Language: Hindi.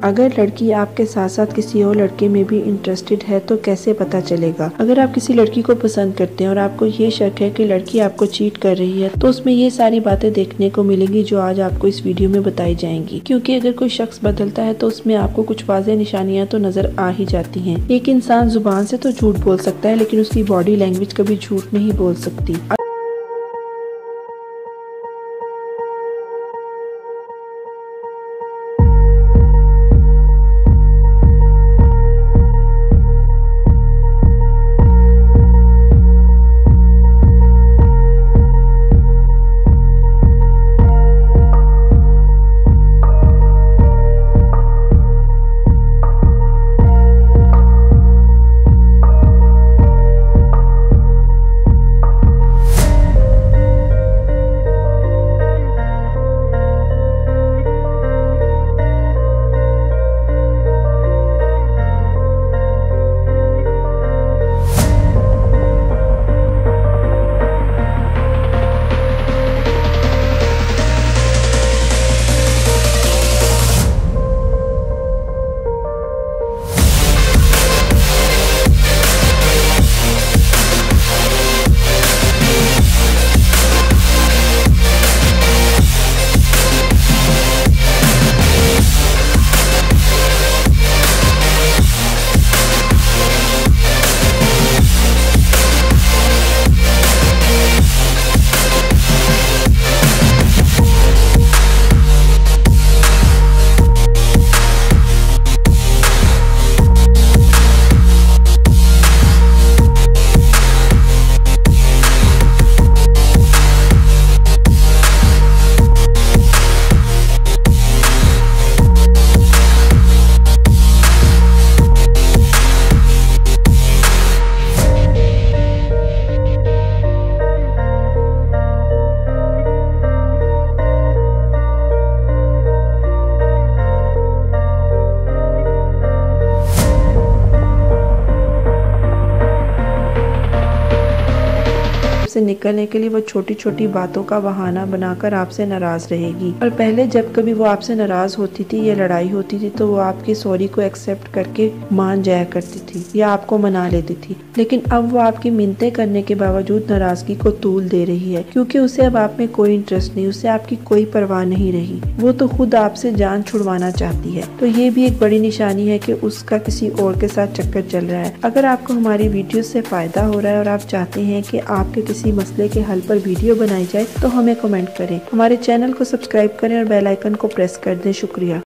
अगर लड़की आपके साथ साथ किसी और लड़के में भी इंटरेस्टेड है तो कैसे पता चलेगा? अगर आप किसी लड़की को पसंद करते हैं और आपको ये शक है कि लड़की आपको चीट कर रही है तो उसमें ये सारी बातें देखने को मिलेंगी जो आज आपको इस वीडियो में बताई जाएंगी। क्योंकि अगर कोई शख्स बदलता है तो उसमें आपको कुछ वाज़ेह निशानियां तो नजर आ ही जाती हैं। एक इंसान जुबान से तो झूठ बोल सकता है लेकिन उसकी बॉडी लैंग्वेज कभी झूठ नहीं बोल सकती। से निकलने के लिए वो छोटी छोटी बातों का बहाना बनाकर आपसे नाराज रहेगी। और पहले जब कभी वो आपसे नाराज होती थी या लड़ाई होती थी तो वो आपकी सॉरी को एक्सेप्ट करके मान जाया करती थी या आपको मना लेती थी। लेकिन अब वो आपकी मिन्नतें करने के बावजूद नाराजगी को तूल दे रही है क्योंकि उसे अब आप में कोई इंटरेस्ट नहीं, उसे आपकी कोई परवाह नहीं रही। वो तो खुद आपसे जान छुड़वाना चाहती है। तो ये भी एक बड़ी निशानी है कि उसका किसी और के साथ चक्कर चल रहा है। अगर आपको हमारी वीडियो से फायदा हो रहा है और आप चाहते हैं कि आपके किसी मसले के हल पर वीडियो बनाई जाए तो हमें कमेंट करें, हमारे चैनल को सब्सक्राइब करें और बेल आइकन को प्रेस कर दें। शुक्रिया।